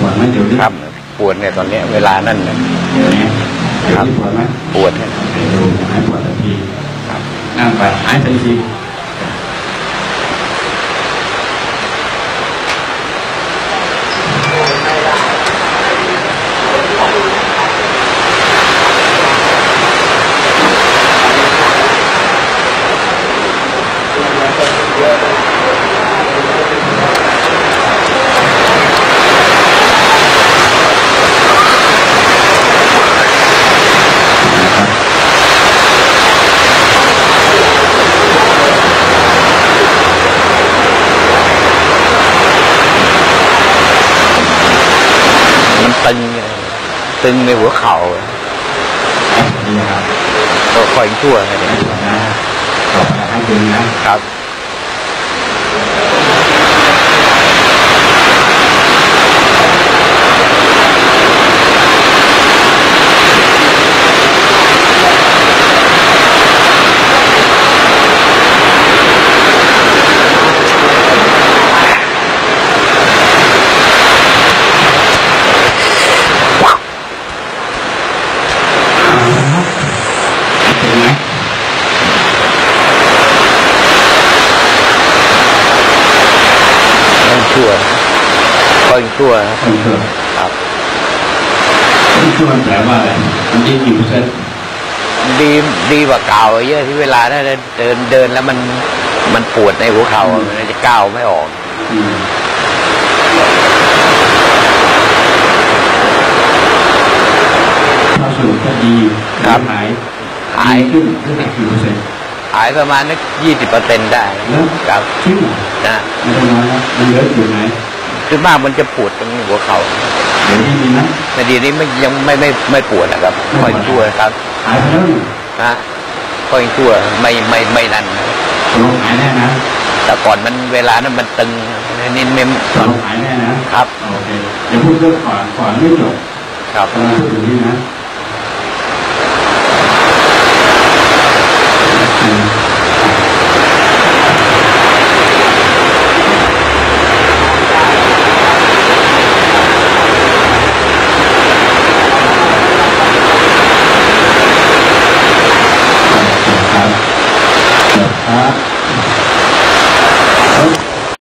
วดไหมเดี๋ยวนี้ครับปวดเนี่ยตอนนี้เวลานั่นเนี่ยเดี๋ยวนี้ปวดไหมปวดเนี่ยดูหายปวดทันทีนั่งไปหายทันทีตึงในหัวเข่าก็ค่อยชั่วนะให้ตึงนะครับค่อยชั่วครับชั่วแปลว่าอะไรมันดีกี่เปอร์เซ็นต์ดีกว่าเก่าเยอะที่เวลาถ้าเดินแล้วมันปวดในหัวเข่ามันจะก้าวไม่ออกถ้าสรุปก็ดีหายขึ้นกี่เปอร์เซ็นต์หายประมาณ20%ได้ครับขึ้นนะไม่ต้องน้อยนะมันเยอะอยู่ไหนคือมากมันจะปวดตรงหัวเข่าเดี๋ยวนี้มีนะแต่เดี๋ยวนี้ยังไม่ปวดนะครับค่อยชั่วครับหายไปแล้วนะค่อยชั่วไม่นั่นหายแน่นะแต่ก่อนมันเวลานั้นมันตึงนิดตอนหายแน่นะครับโอเคเดี๋ยวพูดเรื่องก่อนไม่จบครับพูดถึงนี้นะ